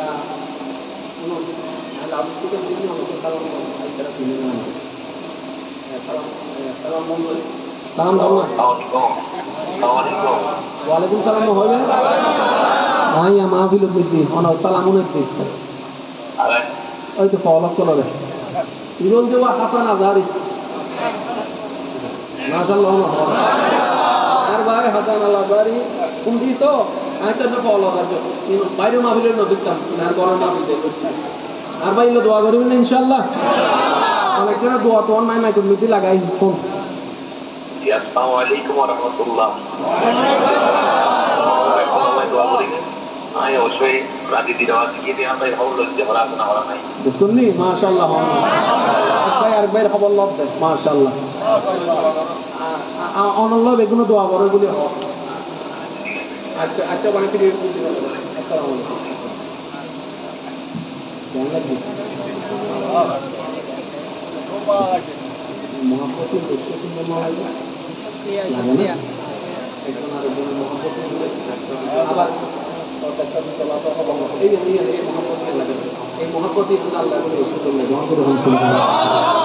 শুনুন লাউডস্পিকার দিয়ে অনেকে সালাম তারা শুনে না সালাম সালাম বন্ধু সালাম দাও না ওয়ালাইকুম সালাম হবে আইয়া মাহফিল দিদি অন সালামুন দিদি ওই তো ফলো করো ইরোল দেওয়া হাসান আজহারি মাশাআল্লাহ আর ভাই হাসান আল আজহারি কুন্দি তো আমি তো ফলো করব বাইরে মাহফিলের নদীতাম না বড় মাহফিল দেখছি আর ভাই দোয়া করবেন না ইনশাআল্লাহ অনেকটা দোয়া তো নাই মাইক মিটি লাগাই ফোন আসসালামু আলাইকুম ওয়া রাহমাতুল্লাহ দোয়া করি আয় অবশ্যই রাজি দিরা কি দিয়ে আমরা হল যে পড়াশোনা করা নাই দেখুন নি মাশাআল্লাহ ভাই আর ভাই খবর লব দে মাশাআল্লাহ অনল্লাহ বেগুনো দোয়া করে বলি আচ্ছা আচ্ছা মানে ফিরে আসসালামু আলাইকুম কেমন লাগবে মহাপতি দেখতে সুন্দর মনে লাগে একজন আরেকজনের মহাপতি আবার এই মহাপতি লাগে এই মহাপতি আল্লাহ রসুল্লাহ